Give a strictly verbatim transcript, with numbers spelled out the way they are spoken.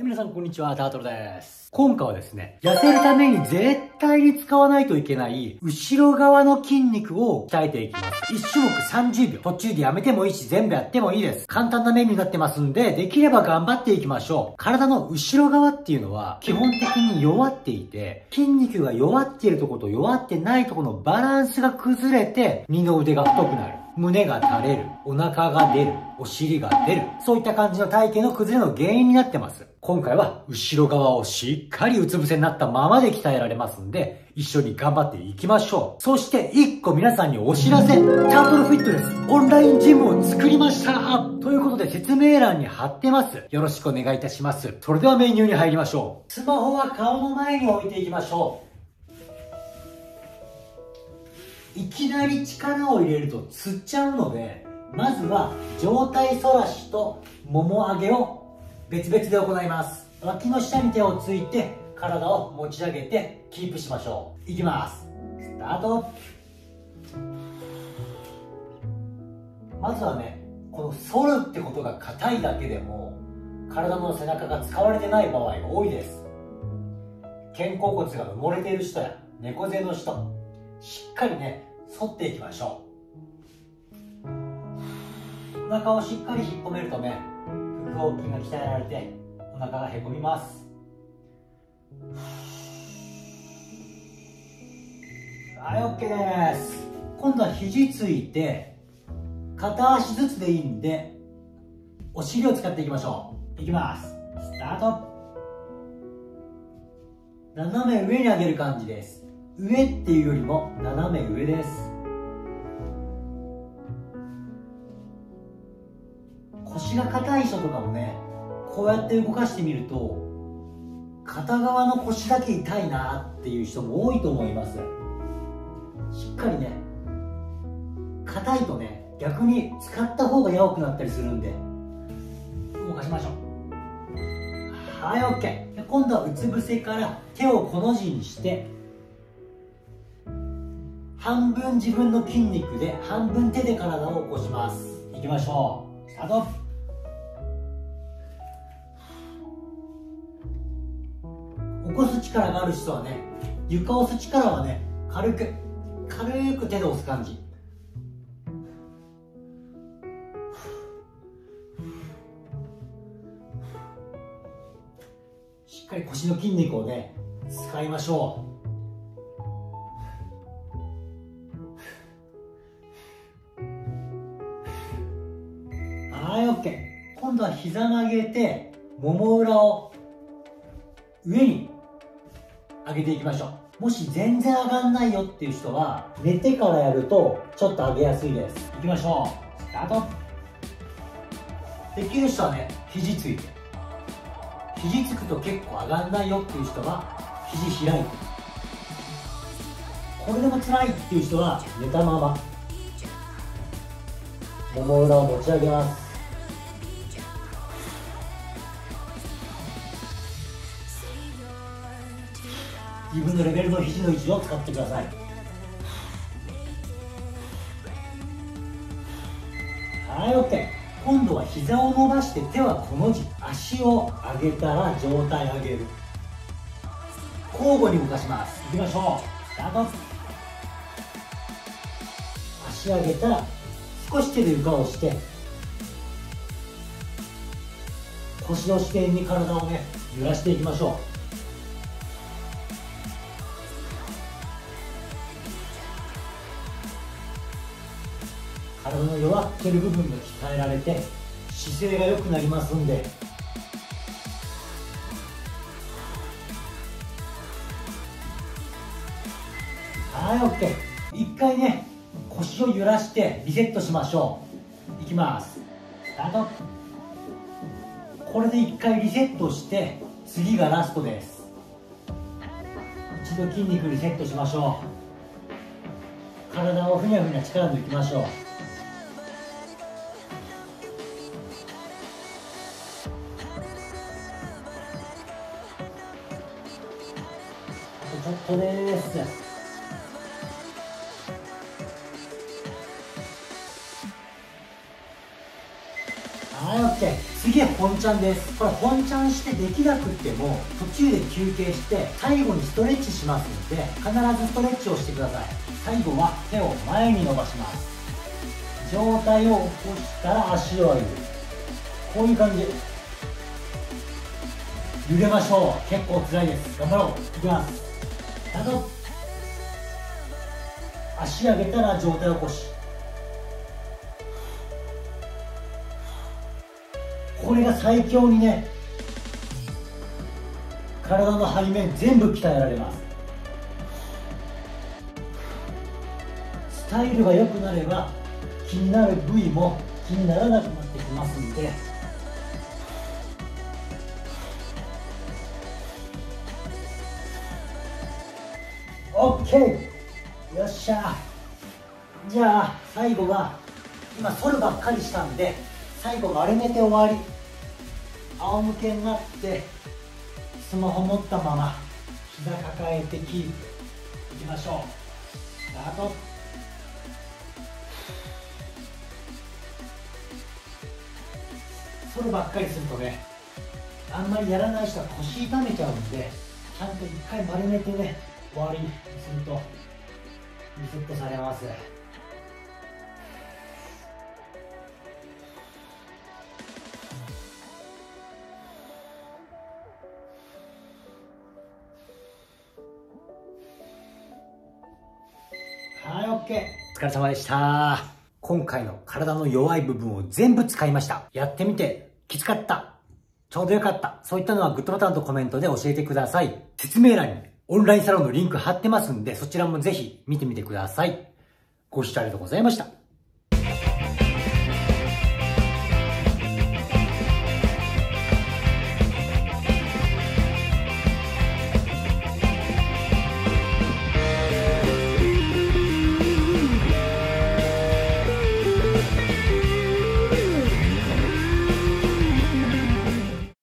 皆さんこんにちは、タートルです。今回はですね、痩せるために絶対に使わないといけない後ろ側の筋肉を鍛えていきます。いち種目さんじゅうびょう。途中でやめてもいいし、全部やってもいいです。簡単なメニューになってますんで、できれば頑張っていきましょう。体の後ろ側っていうのは、基本的に弱っていて、筋肉が弱っているところと弱ってないところのバランスが崩れて、二の腕が太くなる。胸が垂れる。お腹が出る。お尻が出る。そういった感じの体型の崩れの原因になってます。今回は後ろ側をしっかりうつ伏せになったままで鍛えられますんで、一緒に頑張っていきましょう。そして一個皆さんにお知らせ。タートルフィットネスオンラインジムを作りましたということで説明欄に貼ってます。よろしくお願いいたします。それではメニューに入りましょう。スマホは顔の前に置いていきましょう。いきなり力を入れるとつっちゃうので、まずは上体反らしともも上げを別々で行います。脇の下に手をついて体を持ち上げてキープしましょう。いきます。スタート。まずはね、この反るってことが硬いだけでも体の背中が使われてない場合が多いです。肩甲骨が埋もれている人や猫背の人、しっかりね反っていきましょう。お腹をしっかり引っ込めるとね、腹横筋が鍛えられてお腹がへこみます。はい、 OK です。今度は肘ついて片足ずつでいいんでお尻を使っていきましょう。いきます。スタート。斜め上に上げる感じです。上っていうよりも斜め上です。腰が硬い人とかもね、こうやって動かしてみると片側の腰だけ痛いなっていう人も多いと思います。しっかりね、硬いとね逆に使った方が弱くなったりするんで動かしましょう。はい、 OK。 今度はうつ伏せから手をこの字にして半分自分の筋肉で半分手で体を起こします。いきましょう。スタート。起こす力がある人はね、床を押す力はね、軽く軽く手で押す感じ。しっかり腰の筋肉をね使いましょう。はい、 OK。 今度は膝曲げてもも裏を上に上げていきましょう。もし全然上がんないよっていう人は寝てからやるとちょっと上げやすいです。いきましょう。スタート。できる人はね肘ついて、肘つくと結構上がんないよっていう人は肘開いて、これでも辛いっていう人は寝たままもも裏を持ち上げます。自分のレベルの肘の位置を使ってください。はい、 OK。 今度は膝を伸ばして手はこの字、足を上げたら上体上げる、交互に動かします。いきましょう。スタート。足上げたら少し手で床を押して腰の支点に体をね揺らしていきましょう。体の弱ってる部分が鍛えられて姿勢が良くなりますんで、はい、 OK。 一回ね腰を揺らしてリセットしましょう。いきます。スタート。これで一回リセットして次がラストです。一度筋肉リセットしましょう。体をふにゃふにゃ力抜きましょう。ちょっとです。はい、 OK。 次次本チャンです。これ本チャンしてできなくっても途中で休憩して最後にストレッチしますので、必ずストレッチをしてください。最後は手を前に伸ばします。上体を起こしたら足を上げる。こういう感じ。揺れましょう。結構辛いです。頑張ろう。いきます。スタート。足上げたら上体を起こし、これが最強にね、体の背面全部鍛えられます。スタイルが良くなれば気になる部位も気にならなくなってきますんで、オッケー、よっしゃ。じゃあ最後は今反るばっかりしたんで、最後丸めて終わり。仰向けになってスマホ持ったまま膝抱えてキープ。いきましょう。スタート。反るばっかりするとね、あんまりやらない人は腰痛めちゃうんで、ちゃんと一回丸めてね終わりにするとリセットされます。はい、オッケー。お疲れ様でした。今回の体の弱い部分を全部使いました。やってみてきつかった、ちょうどよかった、そういったのはグッドボタンとコメントで教えてください。説明欄にオンラインサロンのリンク貼ってますんで、そちらもぜひ見てみてください。ご視聴ありがとうございました。